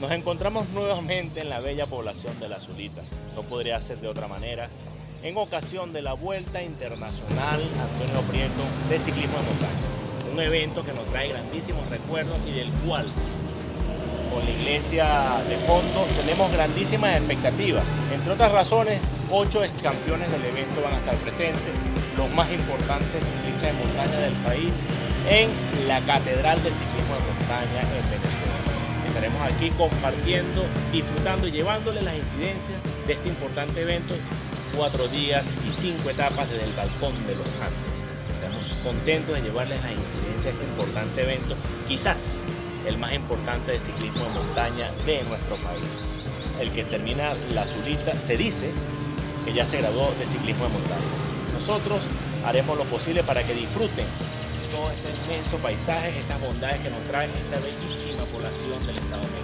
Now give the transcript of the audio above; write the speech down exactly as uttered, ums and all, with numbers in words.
Nos encontramos nuevamente en la bella población de La Zulita, no podría ser de otra manera, en ocasión de la Vuelta Internacional Antonio Prieto de Ciclismo de Montaña, un evento que nos trae grandísimos recuerdos y del cual, con la iglesia de fondo, tenemos grandísimas expectativas. Entre otras razones, ocho ex campeones del evento van a estar presentes, los más importantes ciclistas de montaña del país, en la Catedral del Ciclismo de Montaña en Venezuela. Estaremos aquí compartiendo, disfrutando y llevándole las incidencias de este importante evento, cuatro días y cinco etapas desde el Balcón de los Andes. Estamos contentos de llevarles las incidencias de este importante evento, quizás el más importante de ciclismo de montaña de nuestro país. El que termina La Zulita se dice que ya se graduó de ciclismo de montaña. Nosotros haremos lo posible para que disfruten todo este inmenso paisaje, estas bondades que nos trae esta bellísima población del estado de México.